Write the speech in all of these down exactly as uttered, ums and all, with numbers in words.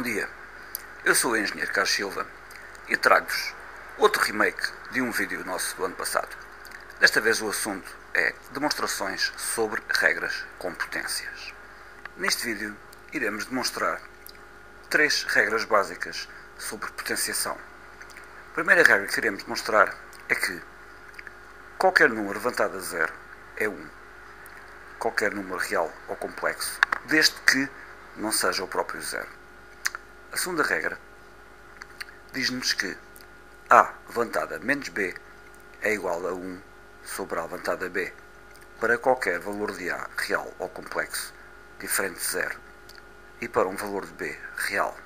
dia, eu sou o engenheiro Carlos Silva e trago-vos outro remake de um vídeo nosso do ano passado. Desta vez o assunto é demonstrações sobre regras com potências. Neste vídeo iremos demonstrar três regras básicas sobre potenciação. A primeira regra que iremos demonstrar é que qualquer número levantado a zero é um. Qualquer número real ou complexo, desde que não seja o próprio zero. A segunda regra diz-nos que A levantada menos B é igual a um sobre A levantada B para qualquer valor de A real ou complexo diferente de zero e para um valor de B real.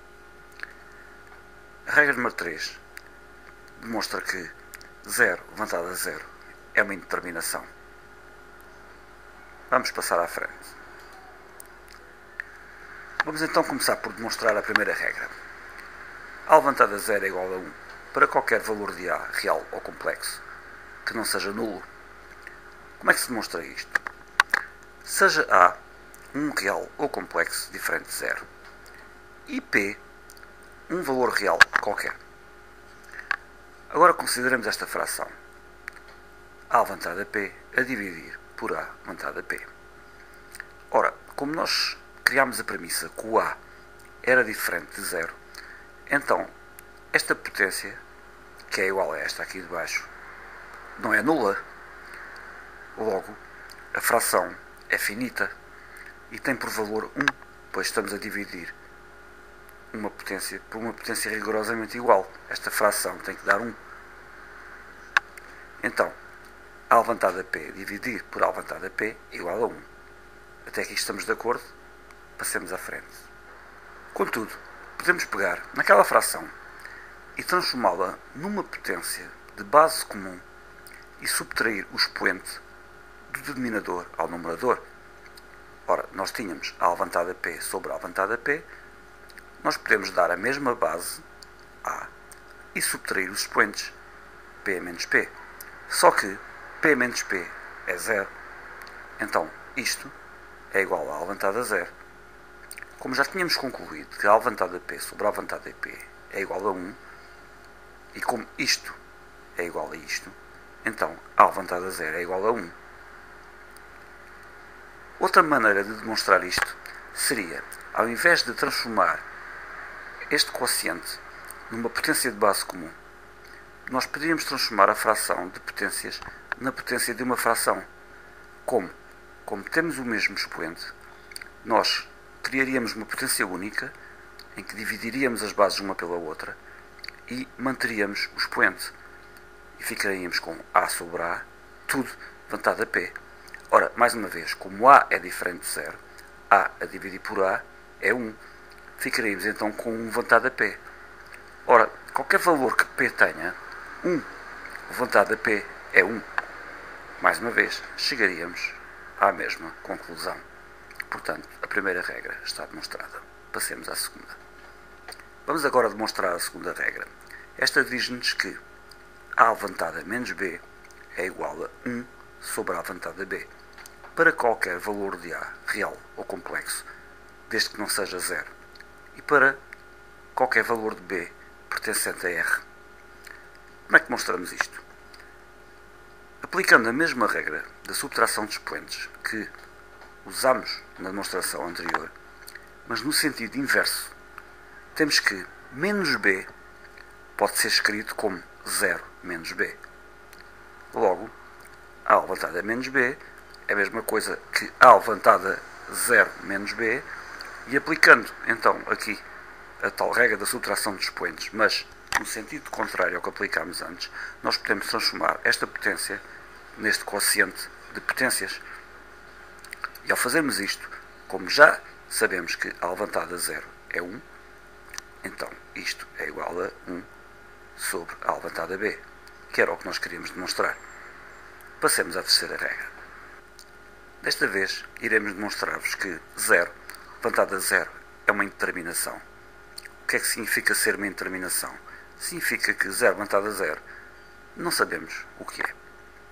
A regra número três demonstra que zero levantado a zero é uma indeterminação. Vamos passar à frente. Vamos então começar por demonstrar a primeira regra. A levantada a zero é igual a um para qualquer valor de A real ou complexo que não seja nulo. Como é que se demonstra isto? Seja A um real ou complexo diferente de zero e P um valor real qualquer. Agora consideremos esta fração. A levantada P a dividir por A levantada P. Ora, como nós criámos a premissa que o A era diferente de zero, então esta potência, que é igual a esta aqui de baixo, não é nula. Logo, a fração é finita e tem por valor um, pois estamos a dividir uma potência por uma potência rigorosamente igual. Esta fração tem que dar um. Então, A levantada P dividir por A levantada P é igual a um. Até aqui estamos de acordo? Passemos à frente. Contudo, podemos pegar naquela fração e transformá-la numa potência de base comum e subtrair o expoente do denominador ao numerador. Ora, nós tínhamos A levantada P sobre A levantada P, nós podemos dar a mesma base A e subtrair os expoentes P menos P. Só que P menos P é zero, então isto é igual a A levantada a zero. Como já tínhamos concluído que A levantada P sobre A levantada P é igual a um, e como isto é igual a isto, então A levantada a zero é igual a um. Outra maneira de demonstrar isto seria, ao invés de transformar este quociente numa potência de base comum, nós poderíamos transformar a fração de potências na potência de uma fração. Como? Como temos o mesmo expoente, nós criaríamos uma potência única em que dividiríamos as bases uma pela outra e manteríamos o expoente. E ficaríamos com A sobre A, tudo levantado a P. Ora, mais uma vez, como A é diferente de zero, A a dividir por A é um. Ficaríamos então com um levantado a P. Ora, qualquer valor que P tenha, um levantado a P é um. Mais uma vez, chegaríamos à mesma conclusão. Portanto, a primeira regra está demonstrada. Passemos à segunda. Vamos agora demonstrar a segunda regra. Esta diz-nos que A levantada menos B é igual a um sobre A levantada B para qualquer valor de A real ou complexo, desde que não seja zero, e para qualquer valor de B pertencente a R. Como é que demonstramos isto? Aplicando a mesma regra da subtração de expoentes que usamos na demonstração anterior, mas no sentido inverso, temos que menos B pode ser escrito como zero menos B. Logo, A levantada menos B é a mesma coisa que A levantada zero menos B, e aplicando então aqui a tal regra da subtração de expoentes, mas no sentido contrário ao que aplicámos antes, nós podemos transformar esta potência neste quociente de potências. E ao fazermos isto, como já sabemos que A levantada a zero é um, então isto é igual a um sobre A levantada a B, que era o que nós queríamos demonstrar. Passemos à terceira regra. Desta vez, iremos demonstrar-vos que zero levantado a zero é uma indeterminação. O que é que significa ser uma indeterminação? Significa que zero levantado a zero não sabemos o que é.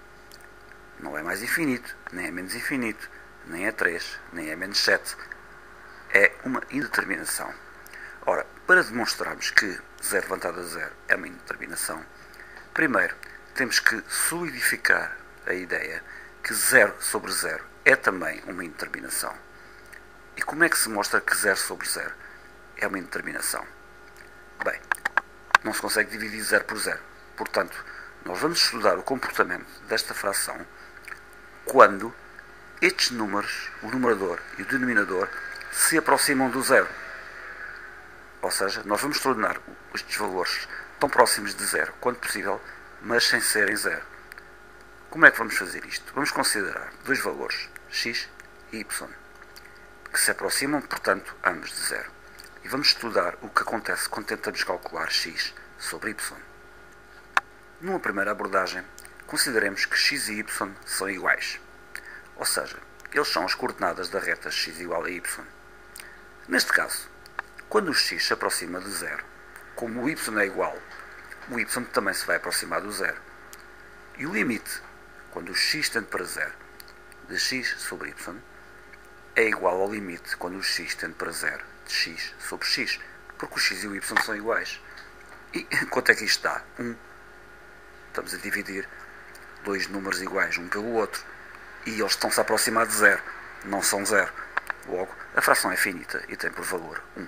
Não é mais infinito, nem é menos infinito, nem é três, nem é menos sete. É uma indeterminação. Ora, para demonstrarmos que zero levantado a zero é uma indeterminação, primeiro temos que solidificar a ideia que zero sobre zero é também uma indeterminação. E como é que se mostra que zero sobre zero é uma indeterminação? Bem, não se consegue dividir zero por zero. Portanto, nós vamos estudar o comportamento desta fração quando estes números, o numerador e o denominador, se aproximam do zero. Ou seja, nós vamos tornar estes valores tão próximos de zero quanto possível, mas sem serem zero. Como é que vamos fazer isto? Vamos considerar dois valores, x e y, que se aproximam, portanto, ambos de zero. E vamos estudar o que acontece quando tentamos calcular x sobre y. Numa primeira abordagem, consideremos que x e y são iguais. Ou seja, eles são as coordenadas da reta x igual a y. Neste caso, quando o x se aproxima de zero, como o y é igual, o y também se vai aproximar do zero. E o limite, quando o x tende para zero, de x sobre y, é igual ao limite quando o x tende para zero, de x sobre x, porque o x e o y são iguais. E quanto é que isto dá? um. Estamos a dividir dois números iguais um pelo outro. E eles estão-se a aproximar de zero, não são zero. Logo, a fração é finita e tem por valor um.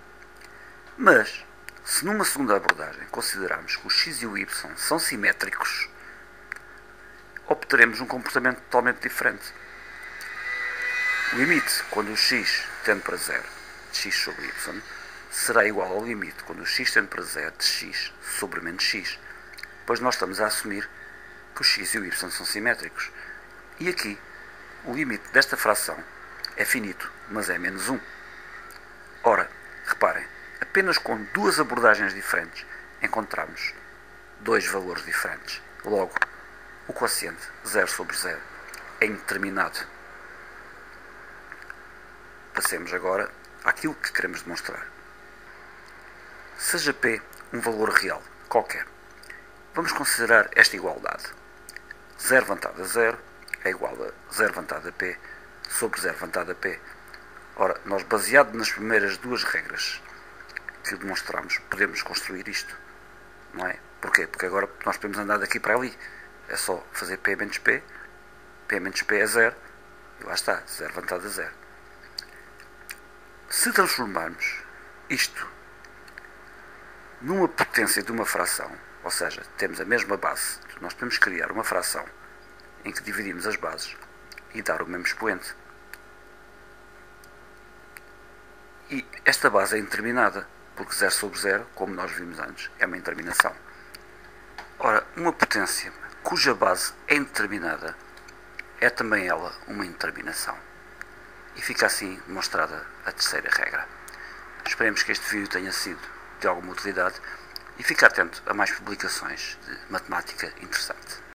Mas, se numa segunda abordagem considerarmos que o x e o y são simétricos, obteremos um comportamento totalmente diferente. O limite, quando o x tende para zero, de x sobre y, será igual ao limite, quando o x tende para zero, de x sobre menos x. Pois nós estamos a assumir que o x e o y são simétricos. E aqui, o limite desta fração é finito, mas é menos um. Ora, reparem, apenas com duas abordagens diferentes encontramos dois valores diferentes. Logo, o quociente zero sobre zero é indeterminado. Passemos agora àquilo que queremos demonstrar. Seja P um valor real, qualquer. Vamos considerar esta igualdade. zero levantado a zero é igual a zero levantado a P sobre zero levantado a P. Ora, nós, baseado nas primeiras duas regras que demonstramos, podemos construir isto. Não é? Porquê? Porque agora nós podemos andar daqui para ali. É só fazer P menos P. P menos P é zero. E lá está, zero levantado a zero. Se transformarmos isto numa potência de uma fração, ou seja, temos a mesma base, nós podemos criar uma fração em que dividimos as bases e dar o mesmo expoente. E esta base é indeterminada, porque zero sobre zero, como nós vimos antes, é uma indeterminação. Ora, uma potência cuja base é indeterminada é também ela uma indeterminação. E fica assim demonstrada a terceira regra. Esperemos que este vídeo tenha sido de alguma utilidade e fique atento a mais publicações de matemática interessante.